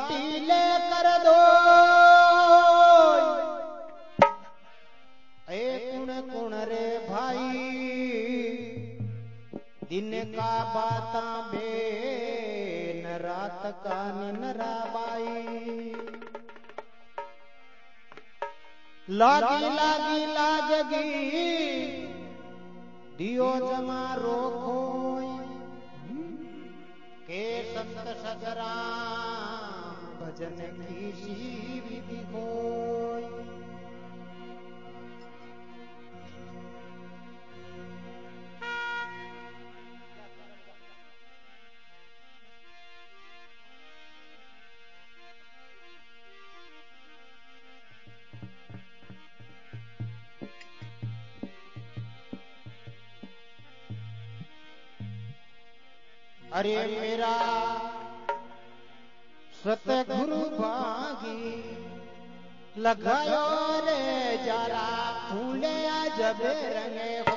टीले कर दो ए कुण कुण रे भाई दिन का बाता बे न रात का निनरा बाई लागी लागी लागगी दियो जमा रोखो के संत सजरा भजन की सी विधि होय अरे मेरा सतगुरु भागी लगायो रे जरा फूले जब रंगे हो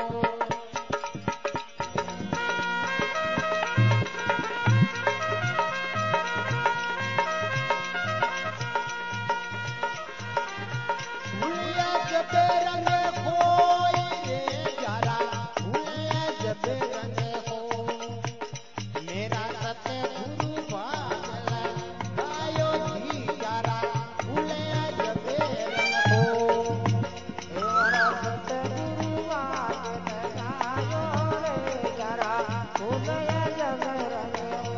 फूले जब रंगे हो रे जरा फूले जब रंगे हो मेरा सतगुरु भाग लगायो जी जरा फूले जब रंग हो मेरा सतगुरु भाग लगायो रे जरा फूले जब रंग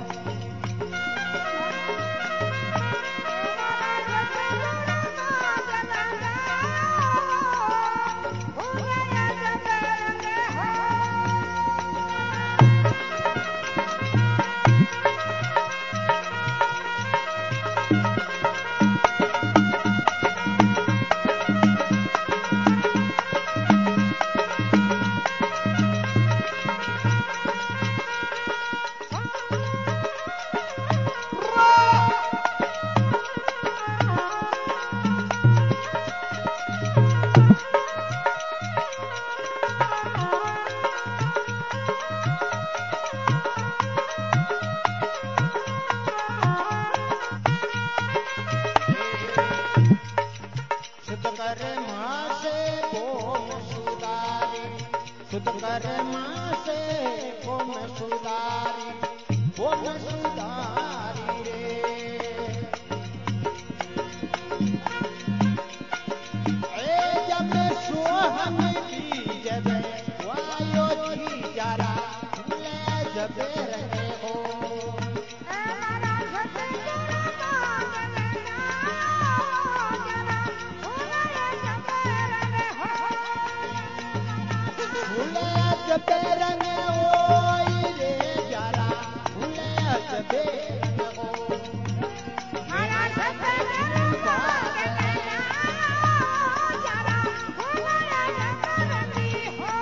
शुद्ध कर मासे कोम सुधारी रे ए जब सोहम की जब वायो जी जरा फूले जब रहे हो जब रंग होई रे जरा फूले जब रंग हो मेरा सतगुरु भाग लगायो जरा फूले जब रंग हो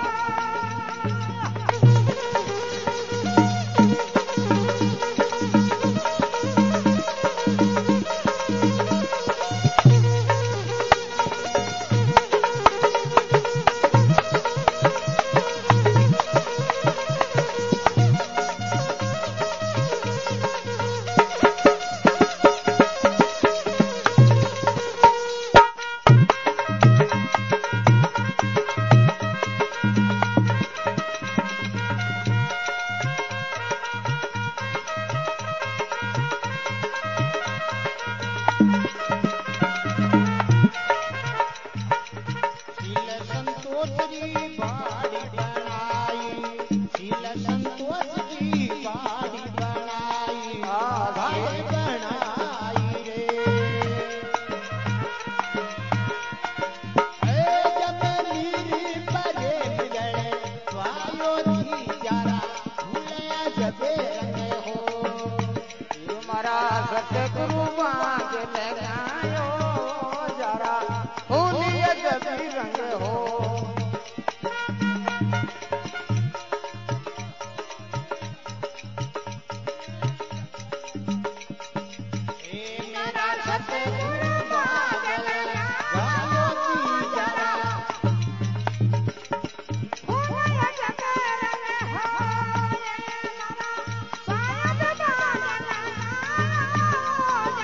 सतगुरु भाग लगायो जरा फूले जब रंग हो मेरा सतगुरु भाग लगायो जी जरा फूले जब रंग हो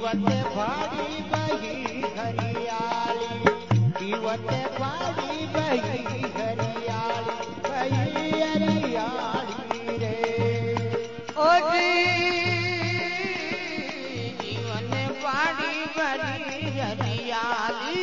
पीवते भाड़ी बही हरियाली पीवते भाड़ी बही हरियाली बही हरियाली रे ओ जीवन पाड़ी बड़ी हरियाली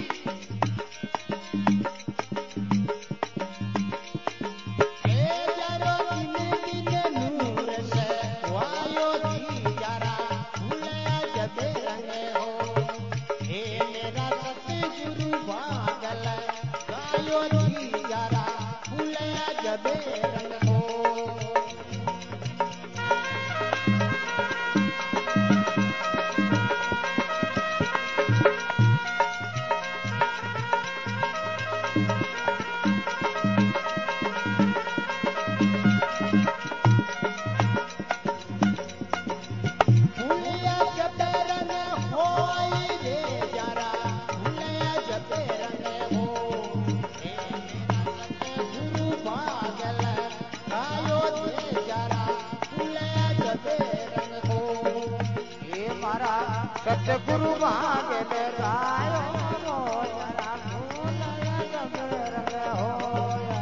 सतगुरु मांगे रायो जरा भूल जब रंग होया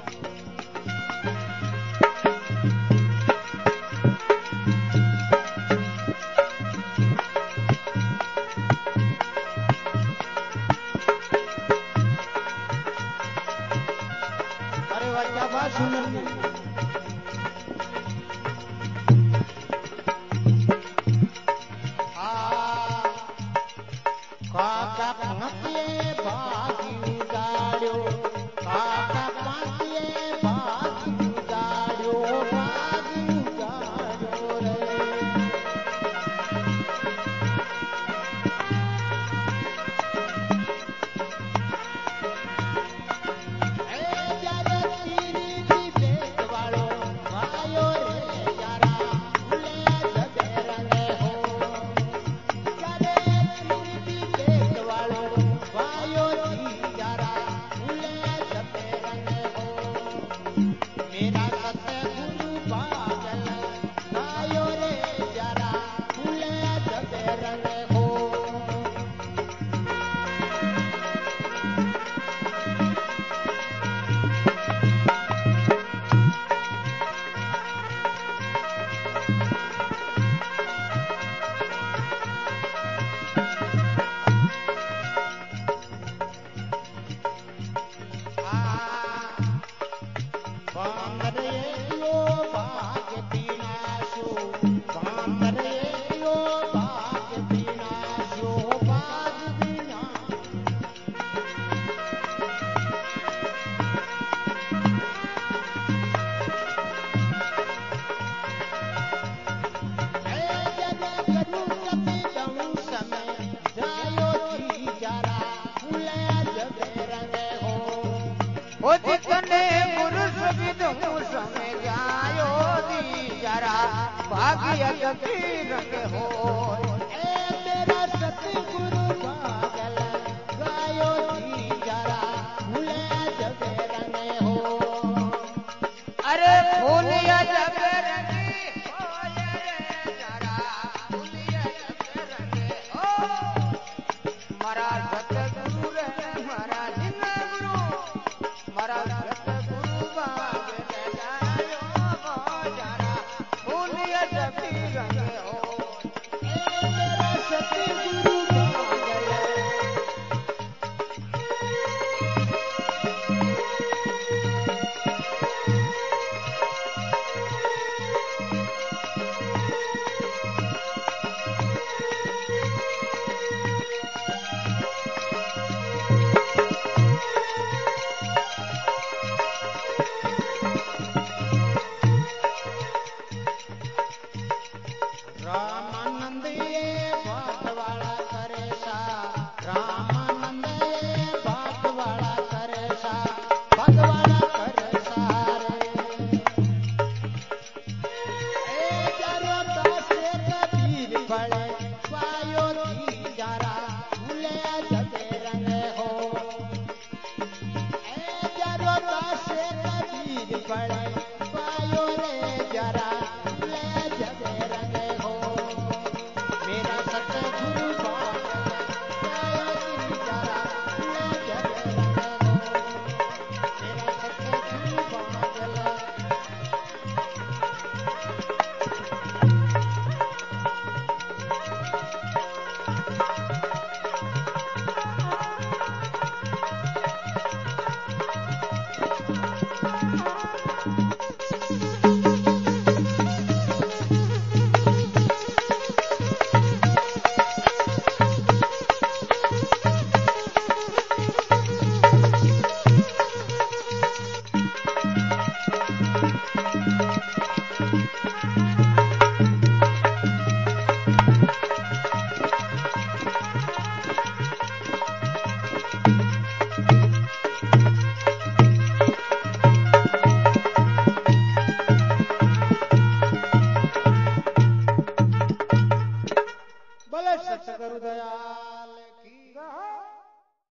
अरे वाह क्या बात सुन जितने पुरुष विदु समय जायो दी जरा भाग्य गति रंग हो मेरा सतगुरु पागल गायो दी जरा भूले जब रंग हो अरे भूलिया जब रंग हो जरा भूलिया जब रंग हो मारा सतगुरु रे मारा जिंदगुरु मारा सतगुरु बागे जायो जरा भूलिया जब रंग हो मेरा सतगुरु बोले सतगुरु दयाल